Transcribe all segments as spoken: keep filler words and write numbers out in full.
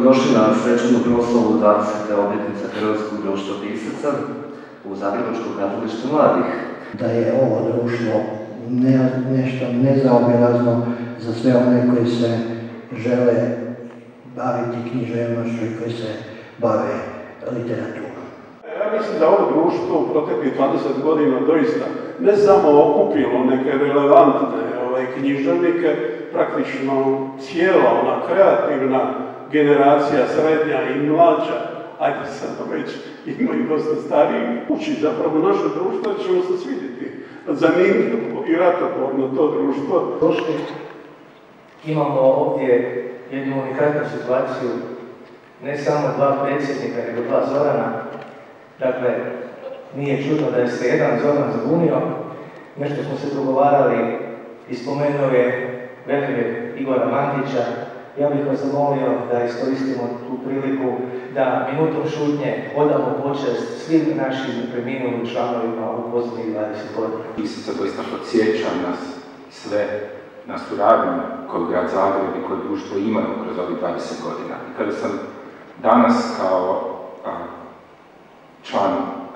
Došli na svečanu proslavu dvadesete obljetnice Hrvatskog društva pisaca u Zagrebačko kazalište mladih. Da je ovo društvo ne, nešto nezaobilazno za sve one koji se žele baviti književnošću i koji se bave literaturom. Ja mislim da ovo društvo u proteklih dvadeset godina doista ne samo okupilo neke relevantne ovaj, književnike, praktično cijela ona kreativna generacija, srednja i mlađa, ajde sad već ima i dosta stariji, uči zapravo naše društvo, da ćemo se svidjeti. Zanimljivo i ratoporno to društvo. Došli, imamo ovdje jednu unikatnu situaciju, ne samo dva predsjednika, nego dva Zorana. Dakle, nije čudno da je se jedan Zoran zabunio, nešto smo se dogovarali i spomenuo je Velimir Igora Mandića. Ja bih vas zamolio da iskoristimo tu priliku da minutom šutnje odamo počast svim našim preminulim članovima u posljednjih dvadeset godina. Pisaca doista podsjeća nas sve na suradnju koju grad Zagreb i koje društvo imaju kroz ovih dvadeset godina. I kada sam danas kao a, član,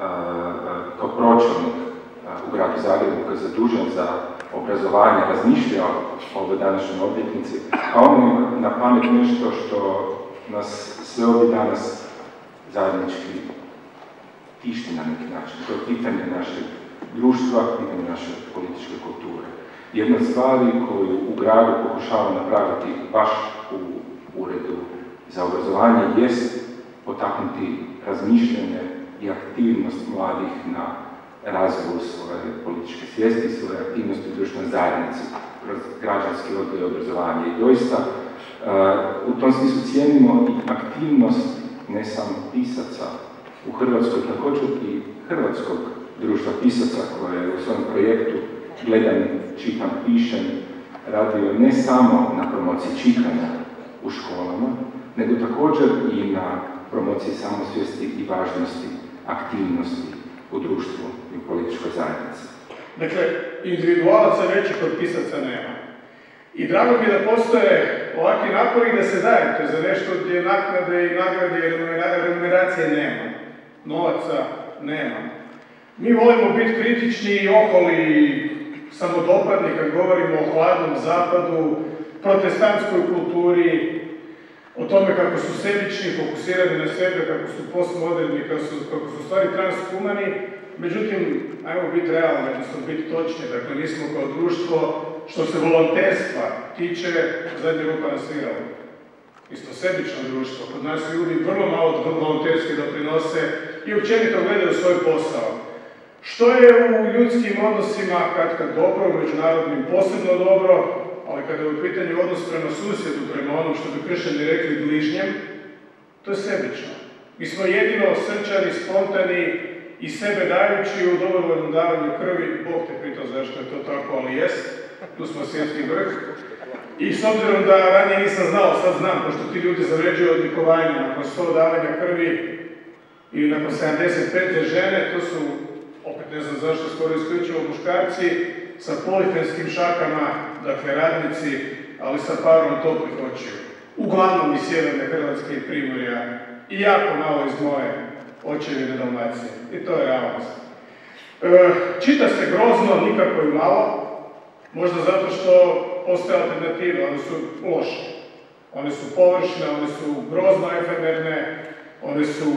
a, kao pročelnik u gradu Zagrebu koji je zadužen za obrazovanje, razmišljao o ovoj današnjoj obljetnici, a ono na pamet nešto što nas sve ovdje danas zajednički tišti na neki način. To je pitanje našeg društva, pitanje naše političke kulture. Jedna od stvari koju u gradu pokušavamo napraviti baš u uredu za obrazovanje jest potaknuti razmišljanje i aktivnost mladih na razvoju svoje političke svijesti, svoje aktivnosti u društvenoj zajednici, kroz građanski odgoj i obrazovanje. I doista, uh, u tom smislu cijenimo i aktivnost ne samo pisaca u Hrvatskoj, također i Hrvatskog društva pisaca koje je u svojem projektu Gledam, čitam, pišem radio ne samo na promociji čitanja u školama, nego također i na promociji samosvijesti i važnosti aktivnosti u društvu i u političkoj zajednici. Dakle, individualaca većih od pisaca nema. I drago mi je da postoje ovakvi napori da se dajete za nešto gdje naknade i nagrade i remuneracije nema. Novaca nema. Mi volimo biti kritični i oholi i samodopadni kad govorimo o hladnom zapadu, protestantskoj kulturi, o tome kako su sebični, fokusirani na sebe, kako su postmoderni, kako su, kako su stvari transhumani. Međutim, ajmo biti realni, odnosno biti točni. Dakle, mi smo kao društvo, što se volonterstva tiče, zadnji rupa nasvirali. Isto sebično društvo. Kod nas ljudi vrlo malo volonterski doprinose i općenito gledaju svoj posao. Što je u ljudskim odnosima kad kad dobro, u međunarodnim posebno dobro, ali kada je u pitanju odnos prema susjedu, prema onom što bi kršćani rekli bližnjem, to je sebično. Mi smo jedino srčani, spontani i sebe dajući u dobrovoljnom davanju krvi, Bog te pitao zašto je to tako, ali jest, tu smo svjetski vrh. I s obzirom da ranije nisam znao, sad znam, pošto ti ljudi zavređuju odlikovanje nakon sto davanja krvi ili nakon sedamdeset pete žene, to su, opet ne znam zašto, skoro isključivo muškarci, sa polifenskim šakama, dakle radnici, ali sa parom toplih očiju. Uglavnom iz sjeverne Hrvatske i Primorja i jako malo iz moje očevine Dalmacije. I to je realnost. E, čita se grozno, nikako i malo, možda zato što postoje alternative, one su loše. One su površne, one su grozno efemerne, one su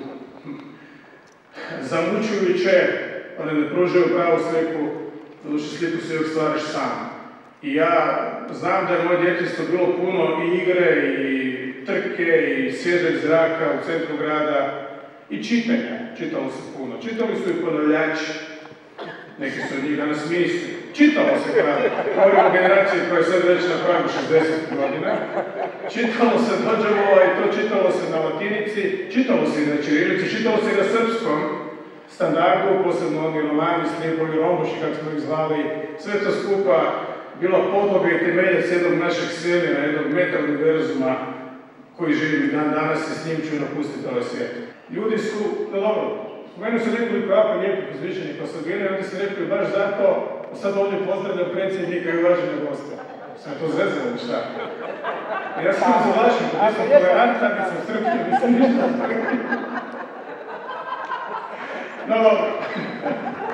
zamučujuće, one ne pružaju pravu sliku, doduše sliku si uvijek stvaraš sam. I ja znam da je moje djetinjstvo bilo puno i igre, i trke, i svježeg zraka u centru grada, i čitanja. Čitalo se puno. Čitali su i ponavljači. Neki su od njih danas ministri. Čitalo se kada govorimo o generaciji koja je sad već na pragu šezdeset godina. Čitalo se dođevola i to čitalo se na latinici, čitalo se i na ćirilici, čitalo se i na srpskom standardu, posebno oni romani, stripovi, rombuši, kako smo ih zvali, sve to skupa bila podloga i temeljac jednog našeg svemira, jednog meta-univerzuma koji živi dan danas i s njim ću napustiti ovaj svijet. Ljudi su, no dobro, spomenuo se nekoliko jako lijepih uzvišenih osobina i onda se rekli baš zato, sad ovdje pozdravljam predsjednika i uvažene goste. Sam to zezao u šta? Ja sam zalašen, nisam tolerantan, nisam strpljiv, nisam ništa. No dobro.